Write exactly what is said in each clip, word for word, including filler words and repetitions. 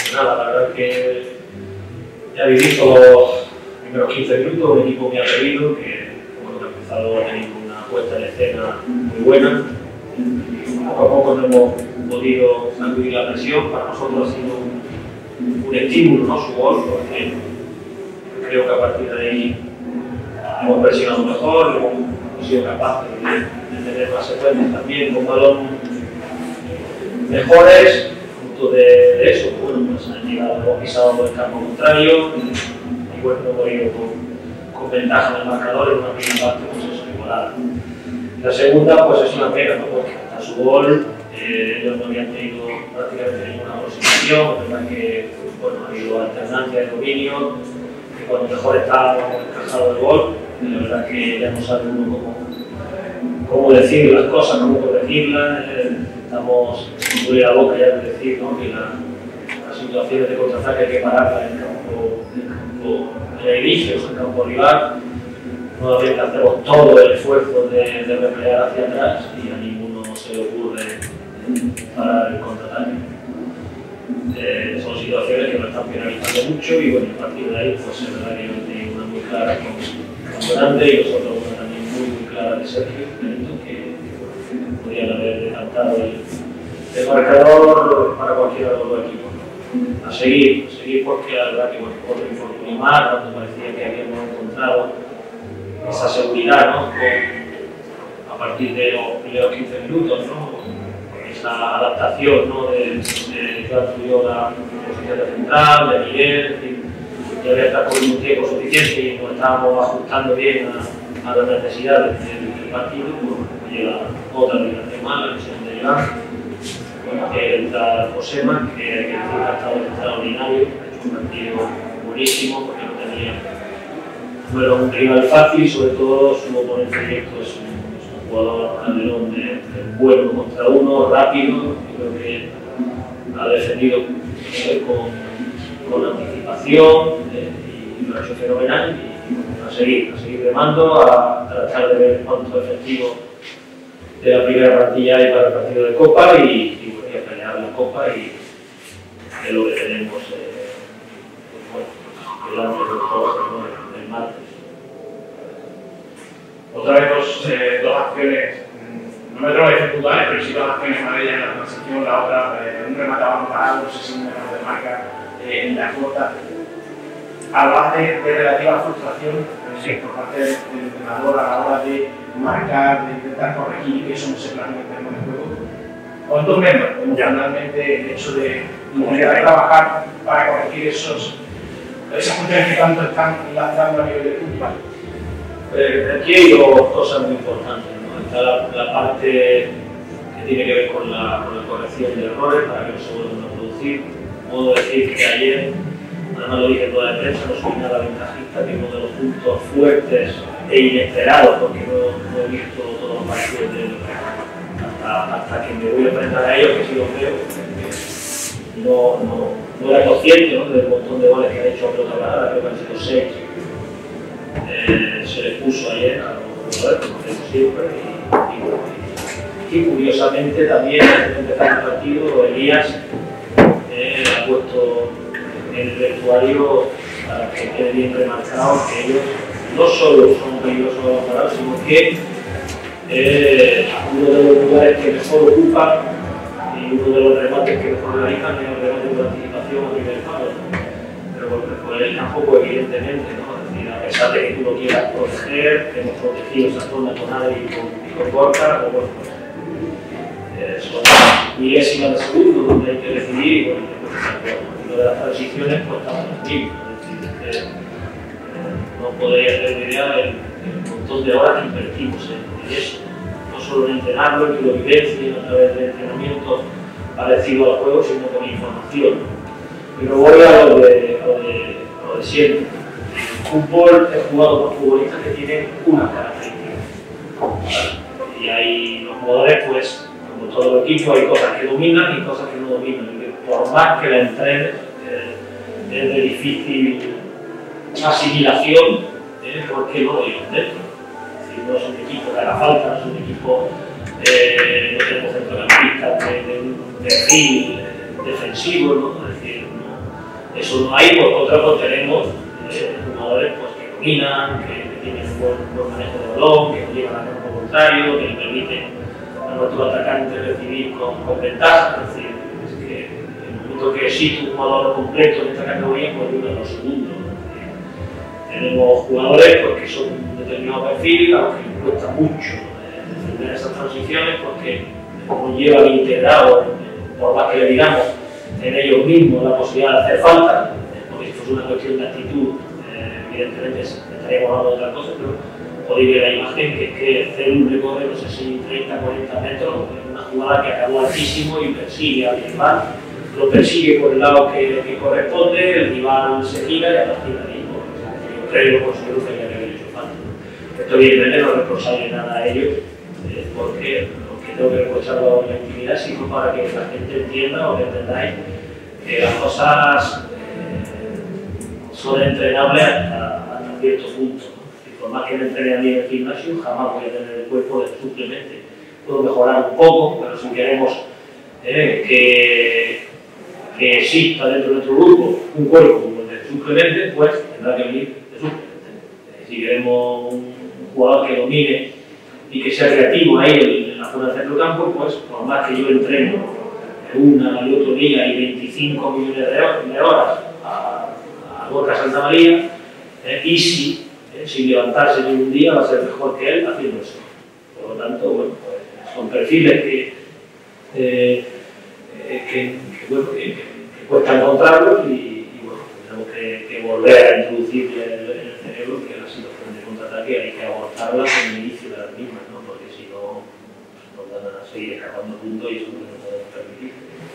pues nada, la verdad que ya habéis visto los primeros quince minutos, un equipo muy atrevido, que bueno, ha empezado a tener una puesta en escena muy buena. Poco a poco no hemos podido sacudir la presión. Para nosotros ha sido un, un estímulo, ¿no?, su gol, porque creo que a partir de ahí hemos presionado mejor, hemos sido capaces de, de tener más secuencias también con balón mejores. Fruto de, de eso, bueno, pues han llegado, hemos pisado el campo contrario y bueno, hemos ido con, con ventaja en el marcador en una primera parte, pues eso, igualada. La segunda, pues es una pena, ¿no?, porque hasta su gol eh, ellos no habían tenido prácticamente ninguna aproximación, es verdad que bueno, ha habido alternancia de dominio, que cuando mejor estábamos encajado el gol, y la verdad que ya no sabe uno cómo, cómo decir las cosas, cómo corregirlas, eh, estamos con la boca ya de decir, ¿no?, que la, las situaciones de contraataque hay que pararlas en el campo, en el campo de inicios, en el campo rival. Nuevamente hacemos todo el esfuerzo de, de replegar hacia atrás y a ninguno se le ocurre parar el contraataque. Eh, son situaciones que nos están penalizando mucho y bueno, a partir de ahí pues es verdad que yo tengo una muy clara con, con Donante y nosotros una también muy muy clara de Sergio Benito, que, que podrían haber decantado el, el marcador para cualquiera de los dos equipos. A seguir, a seguir porque la verdad que bueno, otro infortunio más, cuando parecía que habíamos encontrado esa seguridad, ¿no?, con, a partir de los primeros quince minutos, ¿no?, esa adaptación, ¿no?, de, de que yo la posición de central, de Miguel, que había estado con un tiempo suficiente y nos estábamos ajustando bien a, a las necesidades del, del partido. Pues llega otra liberación más, la lesión de Iván, que entra Josema, que hay que decir que ha estado extraordinario, ha hecho un partido buenísimo porque no tenía. No era un rival fácil y sobre todo su oponente directo es un, es un jugador Calderón de, de bueno contra uno, rápido. Yo creo que ha defendido eh, con, con anticipación eh, y lo ha hecho fenomenal. Y, y bueno, a seguir, a seguir remando, a, a tratar de ver cuánto efectivo de la primera plantilla hay para el partido de Copa y, y, bueno, y a pelear la Copa y es lo que tenemos eh, pues, bueno, delante de nosotros, ¿no?, martes. Otra vez dos, eh, dos acciones, no me atrevo a decir puntuales, pero sí dos acciones, una de ellas en la transición, la otra eh, un remate a balón parado, no sé si un error de marca eh, en la flota. Hablabas de, de relativa frustración eh, sí. por parte del entrenador a la hora de marcar, de intentar corregir que eso no se plasme en el juego. ¿Cuánto menos emocionalmente el hecho de intentar trabajar para corregir esos esas cuestiones que tanto están lanzando a nivel de fútbol? Eh, aquí hay dos cosas muy importantes, ¿no? Está la, la parte que tiene que ver con la, con la corrección de errores para que no se vuelvan a producir. Puedo decir que ayer, además lo dije en toda la prensa, no soy nada ventajista, que uno de los puntos fuertes e inesperados, porque no, no he visto todos los partidos de, hasta, hasta que me voy a enfrentar a ellos, que sí los veo, no, no, no era consciente, ¿no?, del montón de goles que han hecho a pelota parada, creo que han sido seis. Eh, se les puso ayer a los jugadores, como hacemos siempre, y, y, y curiosamente también antes de empezar el partido, Elías eh, ha puesto en el vestuario para que quede bien remarcado que ellos no solo son peligrosos a los parados, sino que eh, uno de los lugares que mejor ocupan y uno de los remates que mejor realizan es el remate por anticipación a nivel palo. Pero por él tampoco, evidentemente, ¿no? Es decir, a pesar de que tú lo quieras proteger, hemos protegido esa zona con Adri y con, y con Gorka, pero bueno, pues, eh, son milésimas de segundo donde hay que decidir y bueno, pues, lo de las transiciones pues estamos en el mismo. Es decir, eh, no podéis hacer una idea del montón de horas que invertimos en, en eso. No solo en entrenarlo, en que lo vivencien a través de entrenamientos parecidos al juego, sino con información. Pero voy a lo de, a lo de, a lo de siempre. El fútbol es jugado por futbolistas que tienen unas características. ¿Vale? Y hay los jugadores, pues, como todo el equipo, hay cosas que dominan y cosas que no dominan. Y por más que la entrenes, eh, es de difícil asimilación, eh, porque no lo llevan dentro. Es decir, no es un equipo que haga falta, no es un equipo, eh, no tenemos centrocampistas de, de un perfil defensivo, ¿no? Es decir, no, eso no hay, por contra pues tenemos eh, jugadores pues, que dominan, que, que tienen un buen, buen manejo de balón, que no llevan a campo contrario, que le permiten a nuestro atacante recibir con, con ventaja. Es decir, es que en el momento que existe un jugador completo en esta categoría, pues uno de los segundos. Tenemos jugadores pues, que son de determinado perfil, aunque les cuesta mucho eh, defender esas transiciones porque no llevan integrado, eh, por más que le digamos, en ellos mismos la posibilidad de hacer falta, eh, porque esto es una cuestión de actitud, eh, evidentemente estaríamos hablando de otra cosa, pero podéis ver la imagen que es que Celu recorre, no sé si treinta a cuarenta metros, una jugada que acabó altísimo y persigue al rival, lo persigue por el lado que, que corresponde, el rival se gira y a partir de ahí, yo creo, considero que había que haber hecho falta. Esto evidentemente no reprocharle nada a ellos, eh, porque lo que tengo que reprocharlo en la intimidad, sino para que la gente entienda o que entendáis que las cosas eh, son entrenables hasta, hasta cierto punto. Y por más que me entrene a mí en el gimnasio, jamás voy a tener el cuerpo de suplemente. Puedo mejorar un poco, pero si queremos eh, que, que exista dentro de nuestro grupo un cuerpo como el de suplemente, pues tendrá que venir de suplemente. Si queremos un jugador que domine y que sea creativo ahí en la zona del centro campo, pues por más que yo entreno una y otro día y veinticinco millones de horas a, a Gorka Santamaría, eh, y si eh, sin levantarse ni un día va a ser mejor que él haciendo eso. Por lo tanto, bueno, pues, son perfiles que, eh, eh, que, que, bueno, que, que, que cuesta encontrarlos y, y bueno, tenemos que, que volver a introducirle en el, en el cerebro que la situación de contraataque hay que abordarla en el inicio de las mismas, ¿no? Porque si no, pues, nos van a seguir escapando puntos y eso no lo podemos permitir.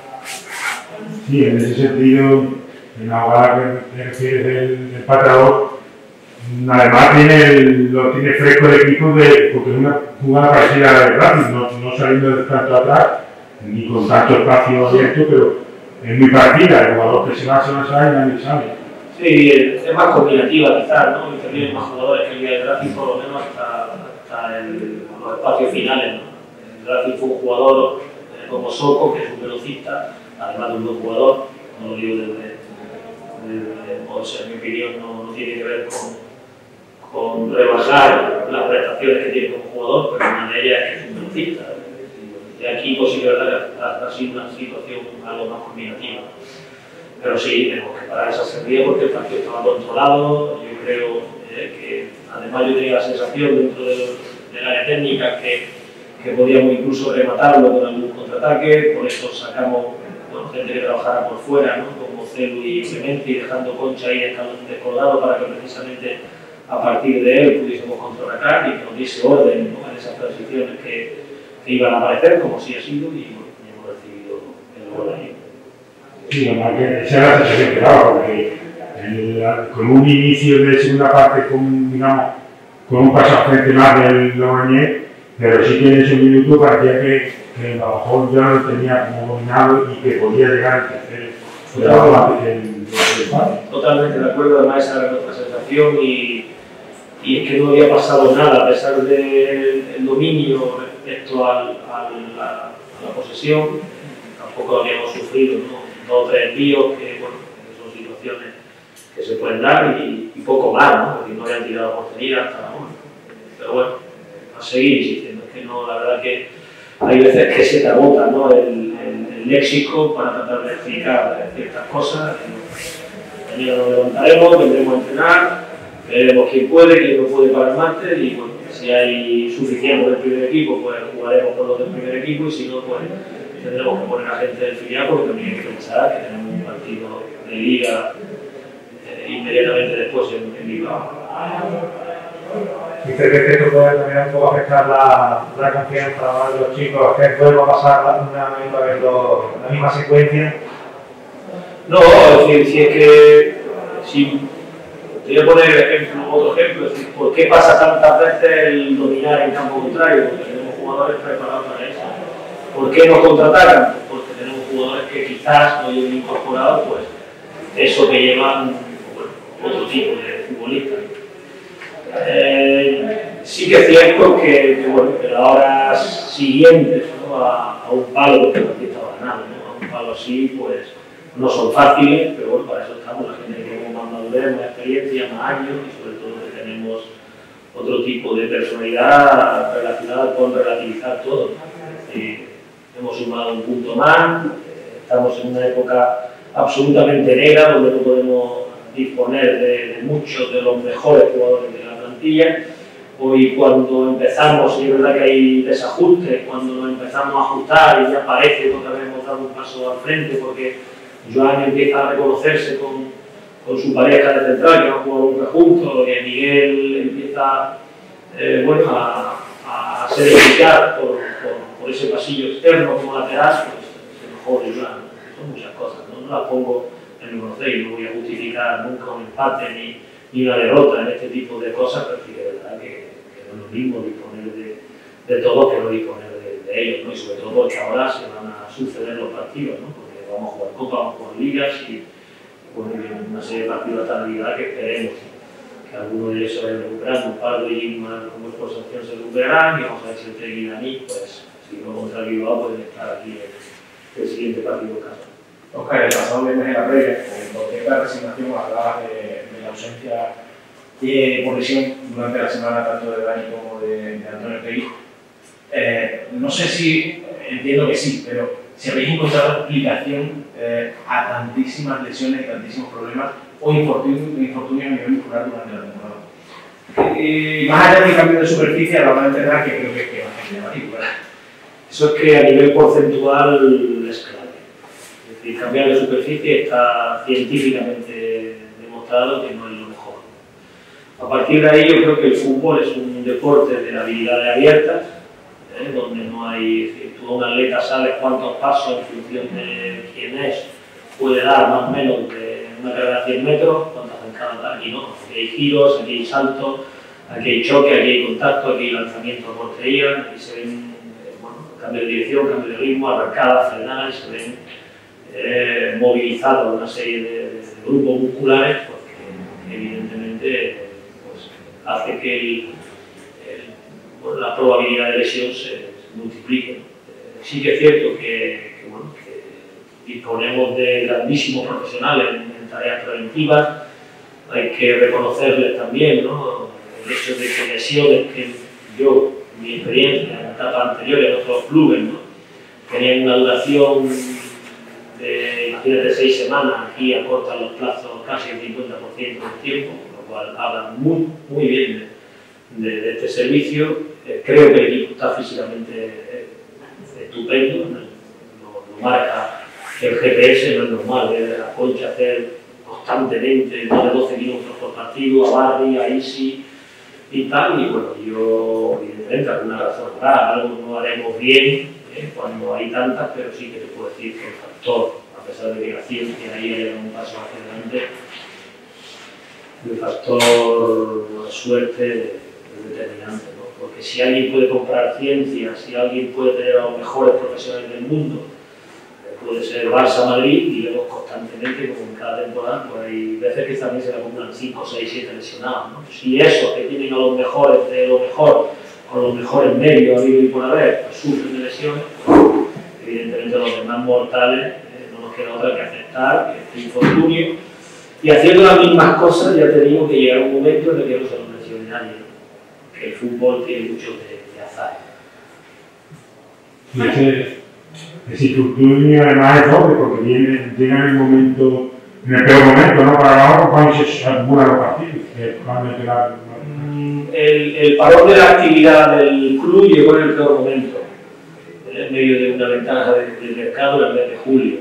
Sí, en ese sentido, en la jugada que refieres del, del pateador, además tiene el, lo tiene fresco el equipo de, porque es una jugada parecida a la de Racing, no, no saliendo de tanto atrás, ni con tanto espacio abierto, pero es muy parecida, el jugador que se va, se va, se va y nadie sabe. Sí, es más combinativa quizás, ¿no? Y también más jugadores que el día de Racing, por lo menos hasta, hasta el, los espacios finales, ¿no? El Racing fue un jugador eh, como Soko, que es un velocista, además de un buen jugador, no lo digo desde, desde o sea, en mi opinión no, no tiene que ver con con rebajar las prestaciones que tiene como jugador, pero una de ellas es que es un velocista. Y aquí pues sí que ha, ha sido una situación algo más combinativa. Pero sí, tenemos que parar esa serie porque el partido estaba controlado. Yo creo eh, que además yo tenía la sensación dentro de los, del área técnica que, que podíamos incluso rematarlo con algún contraataque, por eso sacamos bueno, gente que trabajara por fuera, ¿no? Como Celu y Clemente, y dejando Concha ahí descolgado para que precisamente a partir de él pudiésemos contraatacar y que nos diese orden, ¿no? En esas transiciones que, que iban a aparecer, como sí ha sido, y bueno, hemos recibido el gol ahí. Sí, además que esa era la sensación que daba, porque el, con un inicio de segunda parte con, digamos, con un paso al frente más del Logroñés, pero sí que en ese minuto parecía que, que a lo mejor ya lo tenía como dominado y que podía llegar al tercer grado antes que el, el empate. Totalmente de acuerdo, además esa era nuestra sensación y Y es que no había pasado nada, a pesar del dominio respecto al, al, a, a la posesión, tampoco habíamos sufrido, ¿no? Dos o tres envíos que, bueno, que son situaciones que se pueden dar y, y poco más, ¿no? Porque no habían tirado a portería hasta la una. Pero bueno, a seguir insistiendo, es que no, la verdad que hay veces que se te agota, ¿no? el, el, el léxico para tratar de explicar ciertas cosas. Mañana nos levantaremos, vendremos a entrenar. Veremos quién puede, quién no puede para el máster y bueno, si hay suficiente del primer equipo, pues jugaremos con los del primer equipo y si no, pues tendremos que poner a gente del filial porque también hay que pensar que tenemos un partido de liga eh, inmediatamente después en, en Bilbao. Dice que esto puede también un poco afectar la, la confianza de los chicos, que vuelva a pasar una misma vez la misma secuencia. No, es decir, si es que si voy a poner ejemplo, otro ejemplo, es decir, ¿por qué pasa tantas veces el dominar en campo contrario? Porque tenemos jugadores preparados para eso. ¿Por qué nos contraatacan? Porque tenemos jugadores que quizás no lleven incorporado pues, eso que llevan bueno, otro tipo de futbolistas. Eh, sí que es cierto que, que, bueno, que las horas siguientes, ¿no? a, a un palo, que aquí estaba ganando, ¿no? A un palo así, pues no son fáciles, pero bueno, para eso estamos, la gente que tenemos más madurez, más experiencia, más años y sobre todo que tenemos otro tipo de personalidad relacionada con relativizar todo. Es decir, hemos sumado un punto más, estamos en una época absolutamente negra donde no podemos disponer de, de muchos de los mejores jugadores de la plantilla. Hoy cuando empezamos, y es verdad que hay desajustes, cuando nos empezamos a ajustar y ya parece que otra vez hemos dado un paso al frente porque Joan empieza a reconocerse con, con su pareja de central, que han jugado un juntos, y Miguel empieza eh, bueno, a, a ser eficaz por, por, por ese pasillo externo como lateral, pues se mejora Joan. Son muchas cosas, ¿no? No las pongo en mi conocimiento, no voy a justificar nunca un empate ni, ni una derrota en este tipo de cosas, pero sí que es verdad que, que no es lo mismo disponer de, de todo que no disponer de, de ellos, ¿no? Y sobre todo porque ahora se van a suceder los partidos, ¿no? Porque vamos a jugar Copa, vamos a jugar Ligas y bueno, viene una serie de partidos de estabilidad que esperemos que algunos de ellos se vayan recuperando. Pardo y Gilman, como es por sanción, se recuperarán y vamos a ver si el Tegui y Dani, pues si no contra el Bilbao, pueden estar aquí en el siguiente partido de casa. Óscar, el pasado viernes en la previa, por cierta resignación, hablabas de, de la ausencia eh, por lesión durante la semana tanto de Dani como de, de Antonio Tegui. Eh, no sé si, entiendo que sí, pero si habéis encontrado explicación eh, a tantísimas lesiones y tantísimos problemas o infortunios infortunio a nivel muscular durante la temporada. Eh, más allá del cambio de superficie, a la hora de enterrar que creo que, que va a ser llamativo, ¿verdad? Eso es que a nivel porcentual es clave. Es decir, cambiar de superficie está científicamente demostrado que no es lo mejor. A partir de ahí yo creo que el fútbol es un deporte de habilidades abiertas, ¿eh? Donde no hay, es decir, tú a un atleta sabes cuántos pasos en función de quién es, puede dar más o menos de una carrera de cien metros, cuántas en cada, aquí no, aquí hay giros, aquí hay saltos, aquí hay choque, aquí hay contacto, aquí hay lanzamiento a portería, aquí se ven bueno, cambio de dirección, cambio de ritmo, arrancadas, frenadas, se ven eh, movilizados una serie de, de grupos musculares, porque evidentemente pues, hace que el, el, bueno, la probabilidad de lesión se, se multiplique. Eh, sí que es cierto que, que, bueno, que disponemos de grandísimos profesionales en, en tareas preventivas, hay que reconocerles también, ¿no? El hecho de que lesiones que yo, mi experiencia en etapas anteriores en otros clubes, ¿no? Tenían una duración de, imagínate, seis semanas, aquí acortan los plazos casi el cincuenta por ciento del tiempo, lo cual habla muy, muy bien de, de, de este servicio. Eh, creo que el equipo está físicamente eh, estupendo, ¿no? Lo, lo marca el G P S, no es normal ver a Concha hacer constantemente más de doce kilómetros por partido, a Barry, a Isi y tal, y bueno, yo evidentemente alguna razón habrá, algo no haremos bien eh, cuando hay tantas, pero sí que te puedo decir que el factor, a pesar de que la ciencia ahí haya un paso hacia adelante, el factor suerte es determinante, ¿no? Porque si alguien puede comprar ciencia, si alguien puede tener a los mejores profesionales del mundo, puede ser Barça, Madrid, y vemos constantemente como en cada temporada, pues hay veces que también se le acumulan cinco, seis, siete lesionados, ¿no? Si esos que tienen a los mejores de lo mejor, con los mejores medios habido y por haber, pues sufren de lesiones, pues evidentemente los demás mortales eh, no nos queda otra que aceptar este infortunio, y haciendo las mismas cosas ya te digo que llegará un momento en el que no se nos lesione nadie, ¿no? Que el fútbol tiene mucho de, de azar. Y ese, ese infortunio además es doble, porque viene, llega en el momento, en el peor momento, ¿no? Para abajo, cuando se acumulan los partidos, eh, cuando hay que dar, ¿no? el, el parón de la actividad del club llegó en el peor momento, en medio de una ventaja del de mercado en el mes de julio.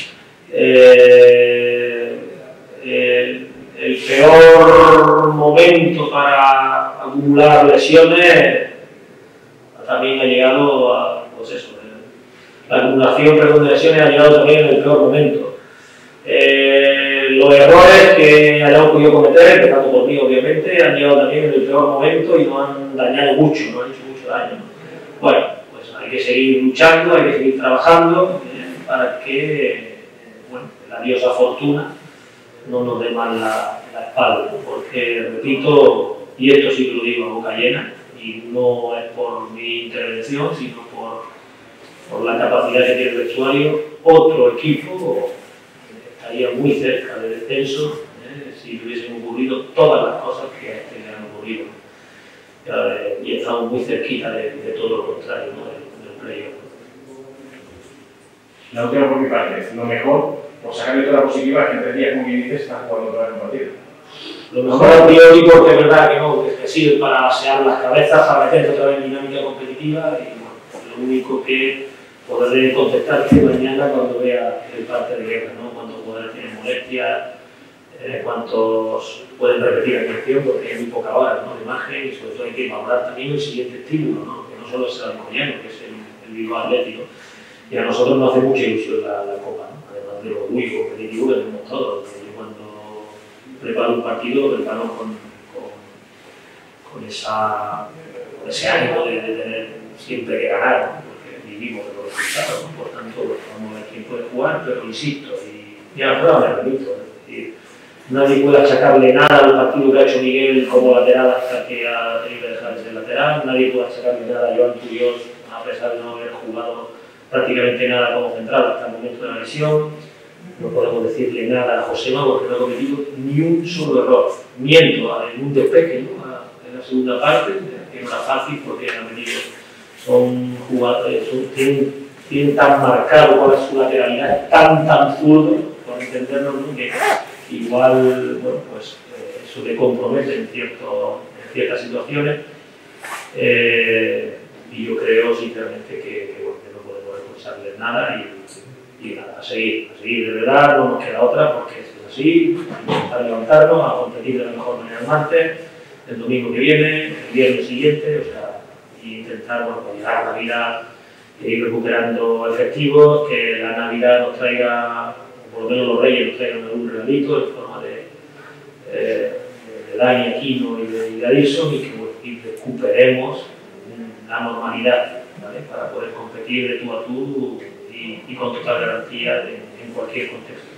Eh, el, el peor momento para acumular lesiones también ha llegado a, pues eso, la acumulación perdón, de lesiones ha llegado también en el peor momento. Eh, los errores que hayamos podido cometer, empezando por mí obviamente, han llegado también en el peor momento y nos han dañado mucho, nos han hecho mucho daño. Bueno, pues hay que seguir luchando, hay que seguir trabajando eh, para que eh, bueno, la diosa fortuna no nos dé mal la, la espalda, porque repito, y esto sí que lo digo a boca llena, y no es por mi intervención, sino por, por la capacidad que tiene el vestuario, otro equipo estaría muy cerca del descenso eh, si hubiesen ocurrido todas las cosas que, que le han ocurrido. Eh, y estamos muy cerquita de, de todo lo contrario, ¿no? del, del playoff. La última por mi parte, lo mejor, por sacarle toda la positiva, es que en tres días, como bien dices, están jugando otra vez un partido. Lo mejor a priori, porque es verdad que no, que sirve para asear las cabezas, para meterse otra vez en dinámica competitiva y bueno, lo único que podré contestarte mañana cuando vea el parte de guerra, ¿no? Cuántos jugadores tienen molestias, eh, cuántos pueden repetir atención, porque hay muy poca hora, ¿no? De imagen y sobre todo hay que valorar también el siguiente estímulo, ¿no? Que no solo es el alcoyano, que es el, el Bilbao Atlético. Y a nosotros nos hace mucha ilusión la, la Copa, ¿no? Además de lo orgullo competitivo que tenemos todos. Yo cuando preparo un partido lo preparo con, con, con, esa, con ese ánimo de, de tener siempre que ganar, ¿no? Porque vivimos de los resultados, ¿no? Por tanto vamos a ver quién puede jugar, pero insisto, y, y a la prueba me remito, es decir, nadie puede achacarle nada al partido que ha hecho Miguel como lateral hasta que ha tenido que dejar de ser lateral, nadie puede achacarle nada a Joan Tuyos a pesar de no haber jugado prácticamente nada como central hasta el momento de la lesión. No podemos decirle nada a Josema porque no ha cometido ni un solo error. Miento en un despeje, ¿no? En la segunda parte, que no era fácil porque han venido, son jugadores, son, tienen, tienen tan marcado cuál es su lateralidad, tan tan zurdo, por entenderlo, ¿no? Que igual, bueno, pues eh, eso le compromete en, cierto, en ciertas situaciones. Eh, y yo creo sinceramente que, que bueno, reprocharles nada y, y nada, a seguir, a seguir de verdad, no nos queda otra porque es así, intentar levantarnos, a competir de la mejor manera el martes, el domingo que viene, el viernes siguiente, o sea, y intentar, bueno, pues llegar a Navidad e ir recuperando efectivos, que la Navidad nos traiga, por lo menos los Reyes nos traigan algún regalito en forma de, eh, de Dani Aquino y de, y de Addison y que bueno, y recuperemos la normalidad, ¿vale? Para poder competir de tú a tú y, y con total garantía de, en cualquier contexto.